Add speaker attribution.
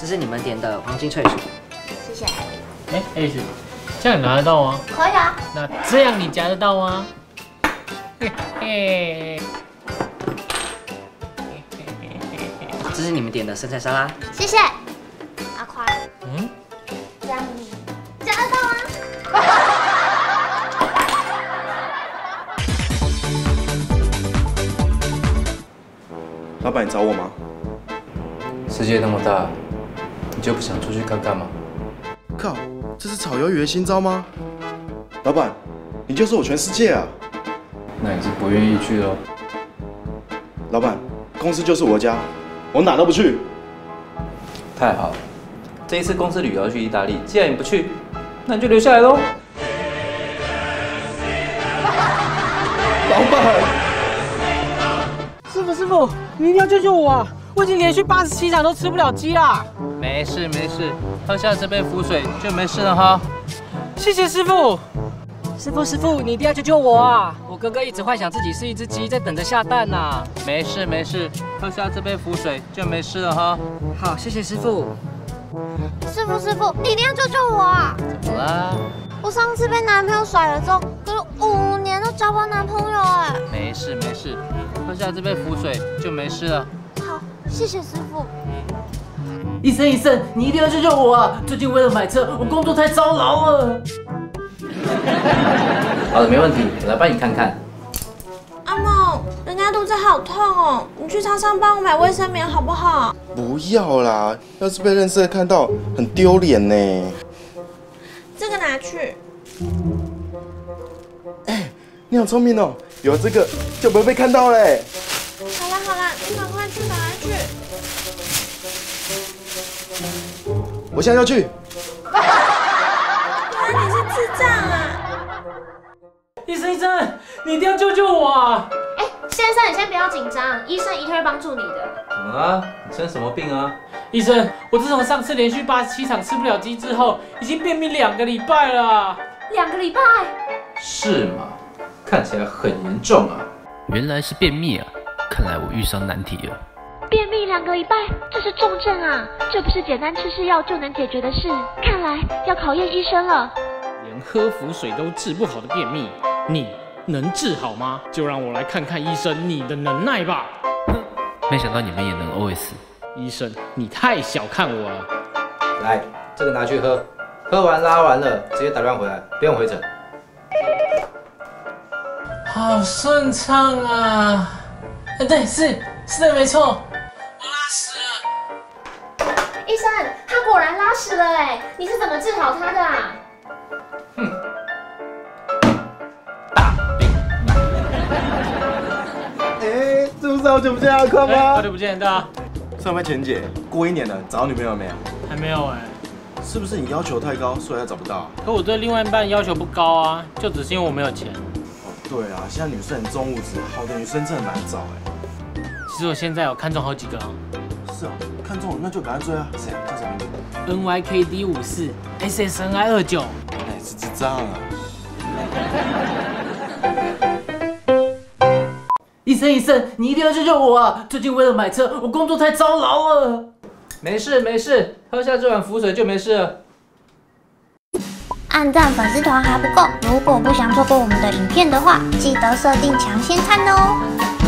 Speaker 1: 这是你们点的黄金脆薯。
Speaker 2: 谢谢。
Speaker 3: 哎，H，这样你拿得到吗？
Speaker 2: 可以啊。
Speaker 3: 那这样你夹得到吗？嘿嘿。
Speaker 1: 这是你们点的生菜沙拉。
Speaker 2: 谢谢。阿宽。这样你夹得到吗？
Speaker 4: 老板，你找我吗？
Speaker 5: 世界那么大，你就不想出去看看吗？
Speaker 4: 靠，这是炒鱿鱼的新招吗？老板，你就是我全世界啊！
Speaker 5: 那你是不愿意去喽？
Speaker 4: 老板，公司就是我家，我哪都不去。
Speaker 5: 太好了，这一次公司旅游要去意大利，既然你不去，那你就留下来喽。
Speaker 4: 老板，
Speaker 3: 师傅，你一定要救救我啊！我已经连续87场都吃不了鸡啦。没事，喝下这杯符水就没事了哈。谢谢师傅。师傅，你一定要救救我啊！我哥哥一直幻想自己是一只鸡，在等着下蛋呐。没事，喝下这杯符水就没事了哈。好，谢谢师傅。
Speaker 2: 师傅，你一定要救救我啊！
Speaker 5: 怎么啦？
Speaker 2: 我上次被男朋友甩了之后，隔了5年都找不到男朋友哎。
Speaker 3: 没事，喝下这杯符水就没事了。
Speaker 2: 好，谢谢师傅。
Speaker 3: 医生，你一定要救救我啊！最近为了买车，我工作太操劳了。
Speaker 5: 好的，没问题，我来帮你看看。
Speaker 2: 阿梦，人家肚子好痛哦，你去超商帮我买卫生棉好不好？
Speaker 4: 不要啦，要是被认识的看到，很丢脸呢。
Speaker 2: 这个拿去。
Speaker 4: 你好聪明哦，有这个就不会被看到嘞。
Speaker 2: 好啦，你赶快去，
Speaker 4: 我现在要去。
Speaker 2: 原来你是智障啊！
Speaker 3: 医生，你一定要救救我啊！
Speaker 6: 哎，先生，你先不要紧张，医生一定会帮助你的。
Speaker 5: 怎么啦？你生什么病啊？
Speaker 3: 医生，我自从上次连续87场吃不了鸡之后，已经便秘2个礼拜了。
Speaker 6: 2个礼拜？
Speaker 5: 是吗？看起来很严重啊。
Speaker 7: 原来是便秘啊！看来我遇上难题了。
Speaker 6: 便秘2个礼拜，这是重症啊！这不是简单吃药就能解决的事，看来要考验医生了。
Speaker 3: 连喝符水都治不好的便秘，你能治好吗？就让我来看看医生你的能耐吧。
Speaker 7: 哼，没想到你们也能 OS。
Speaker 3: 医生，你太小看我了。
Speaker 5: 来，这个拿去喝，喝完拉完了直接打电话回来，不用回诊。
Speaker 3: 好顺畅啊！对，是的，没错。我拉屎了。
Speaker 6: 医生，他果然拉屎了哎！你是怎么治好他的啊？
Speaker 5: 大病。
Speaker 4: 是不是好久不见阿宽吗？
Speaker 3: 好久不见，对啊。
Speaker 4: 上班前姐，过1年了，找到女朋友没有？
Speaker 3: 还没有哎。
Speaker 4: 是不是你要求太高，所以才找不到？
Speaker 3: 可我对另外一半要求不高啊，就只是因为我没有钱。
Speaker 4: 对啊，现在女生很重物质，好的女生真的难找哎。
Speaker 3: 其实我现在有看中好几个哦。
Speaker 4: 是哦，看中了那就赶快追啊！谁叫什么名字
Speaker 3: ？NYKD54 SSNI29。
Speaker 4: 原来是智障啊！
Speaker 3: 医生，你一定要救救我啊！最近为了买车，我工作太操劳了。没事，喝下这碗符水就没事了。
Speaker 2: 按赞粉丝团还不够，如果不想错过我们的影片的话，记得设定抢先看哦。